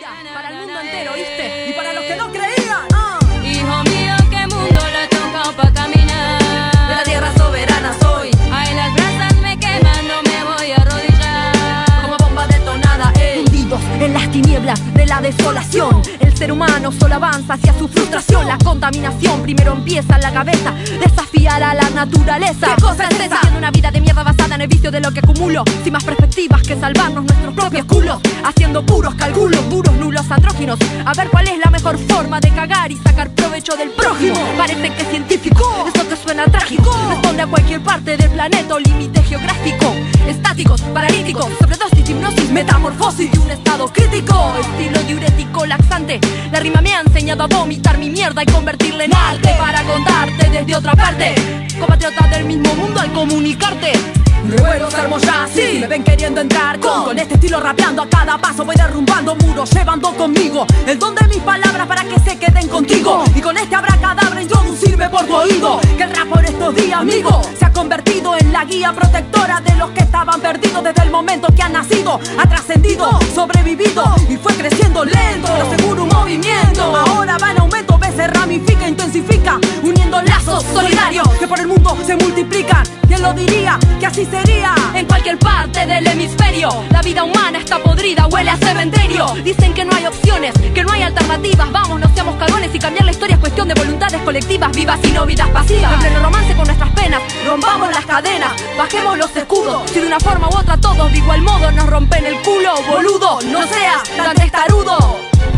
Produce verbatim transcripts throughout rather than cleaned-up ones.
vida para el mundo entero, ¿viste? Y para los que no creían, ah. Hijo mío, qué mundo le toca pa' caminar. De la tierra soberana soy. Ay, las brasas me queman, no me voy a arrodillar. Como bomba detonada, ey. Hundidos en las tinieblas de la desolación, el ser humano solo avanza hacia su frustración. La contaminación primero empieza en la cabeza, desafiar a la naturaleza. ¿Qué cosa es esa? Haciendo una vida de mierda basada en el vicio de lo que acumulo, sin más perspectivas que salvarnos nuestros propios culos. Haciendo puros cálculos, duros, nulos, andróginos. A ver cuál es la mejor forma de cagar y sacar provecho del prójimo. Parece que es científico, esto te suena trágico. Responde a cualquier parte del planeta o límite geográfico. Estáticos, paralíticos, sobredosis, hipnosis, metamorfosis de un estado crítico. Estilo diurético laxante. La rima me ha enseñado a vomitar mi mierda y convertirla en arte para contarte desde otra parte. Compatriota del mismo mundo al comunicarte. Revuelos armo ya así, me ven queriendo entrar con, con este estilo rapeando a cada paso voy derrumbando muros, llevando conmigo el don de mis palabras para que se queden contigo. Y con este abracadabra introducirme por tu oído. Que el rap por estos días, amigo, se ha convertido en la guía protectora de los que estaban perdidos desde el momento que ha nacido. Ha trascendido, sobrevivido y fue creciendo lento, pero seguro un movimiento. Ahora va en aumento, ves, se ramifica, intensifica, uniendo lazos solidarios que por el mundo se multiplican. ¿Quién lo diría? Que así sería en cualquier parte del hemisferio. La vida humana está podrida, huele a cementerio. Dicen que no hay opciones, que no hay alternativas. Vamos, no seamos cagones y cambiar la historia es cuestión de voluntades colectivas, vivas y no vidas pasivas. En pleno romance con nuestras penas, rompamos las cadenas, bajemos los escudos. Si de una forma u otra todos de igual modo nos rompen el culo, boludo, no seas tan testarudo.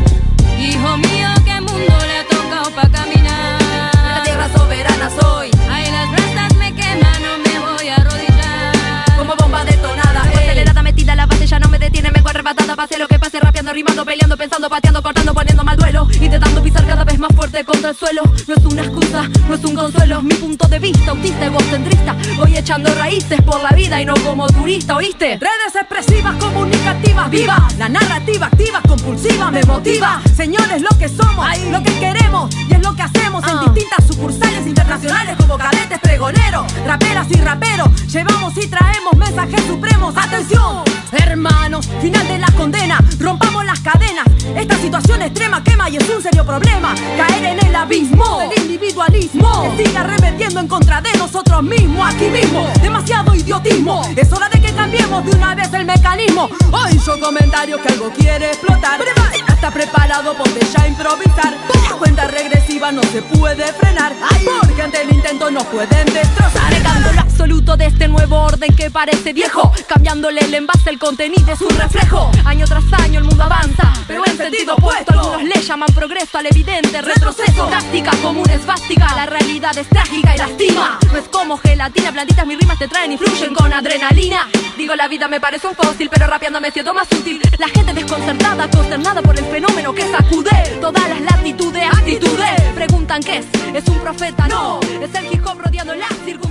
Hijo mío, qué mundo le toca pa' caminar. De la tierra soberana soy. Ay, las brasas me queman, no me voy a arrodillar. Como bomba detonada, Tengo acelerada, metida la base, ya no me detiene, me corre patada. Pase lo que pase, rapeando, rimando, peleando, pensando, pateando, cortando, poniendo mal duelo. Intentando pisar cada vez más fuerte contra el suelo. No es una excusa, no es un consuelo. Mi punto de vista, autista, egocentrista. Voy echando raíces por la vida y no como turista, ¿oíste? redes expresivas, comunicativas, vivas. La narrativa activa, compulsiva, me motiva. Señores, lo que somos, Ay. lo que queremos y es lo que hacemos Ah. en distintas sucursales internacionales como cadetes, pregoneros, raperas y raperos. Llevamos y traemos mensajes supremos. ¡Atención! Hermanos, final de la condena, rompamos las cadenas. Esta situación extrema quema y es un serio problema. Caer en el abismo del individualismo que siga arremetiendo en contra de nosotros mismos. Aquí mismo, demasiado idiotismo. Es hora de que cambiemos de una vez el mecanismo. Hoy yo comentario que algo quiere explotar. Está preparado, ponte ya a improvisar. La cuenta regresiva no se puede frenar, porque ante el intento nos pueden destrozar. Negando lo absoluto de este nuevo orden que parece viejo, cambiándole el envase, el contenido es un reflejo. Año tras año el mundo avanza, pero en sentido opuesto. Algunos le llaman progreso al evidente retroceso. Táctica común es bástica, la realidad es trágica y lastima. No es como gelatina, plantitas mis rimas te traen y fluyen con adrenalina. Digo, la vida me parece un fósil, pero rapeando me siento más útil. La gente desconcertada, consternada por el fenómeno que sacude todas las latitudes, actitudes. Preguntan qué es, ¿es un profeta? No, es el hip hop rodeando la circunstancia.